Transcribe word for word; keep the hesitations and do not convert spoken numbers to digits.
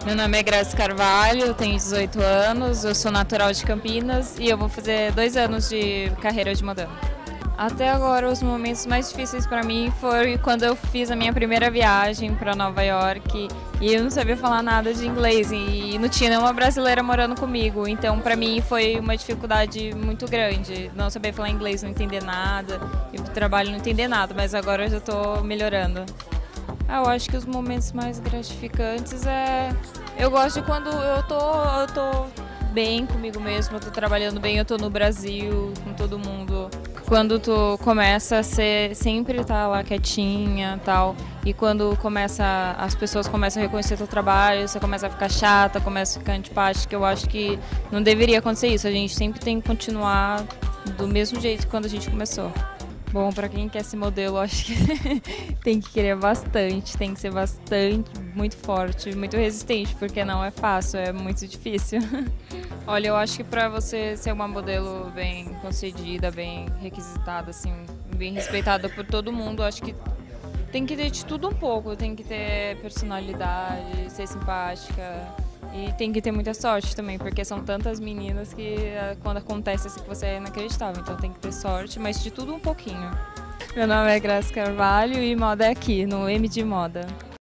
Meu nome é Graça Carvalho, eu tenho dezoito anos, eu sou natural de Campinas e eu vou fazer dois anos de carreira de modelo. Até agora, os momentos mais difíceis para mim foi quando eu fiz a minha primeira viagem para Nova York e eu não sabia falar nada de inglês e não tinha nenhuma brasileira morando comigo. Então, para mim, foi uma dificuldade muito grande. Não saber falar inglês, não entender nada, e o trabalho não entender nada, mas agora eu já estou melhorando. Ah, eu acho que os momentos mais gratificantes é... Eu gosto de quando eu tô, eu tô bem comigo mesma, eu tô trabalhando bem, eu tô no Brasil, com todo mundo. Quando tu começa a ser, sempre tá lá quietinha e tal, e quando começa, as pessoas começam a reconhecer teu trabalho, você começa a ficar chata, começa a ficar antipática, eu acho que não deveria acontecer isso, a gente sempre tem que continuar do mesmo jeito que quando a gente começou. Bom, para quem quer ser modelo, acho que tem que querer bastante, tem que ser bastante, muito forte, muito resistente, porque não é fácil, é muito difícil. Olha, eu acho que para você ser uma modelo bem concedida, bem requisitada, assim, bem respeitada por todo mundo, acho que tem que ter de tudo um pouco, tem que ter personalidade, ser simpática. E tem que ter muita sorte também, porque são tantas meninas que quando acontece assim que você é inacreditável. Então tem que ter sorte, mas de tudo um pouquinho. Meu nome é Graça Carvalho e moda é aqui, no M de Moda.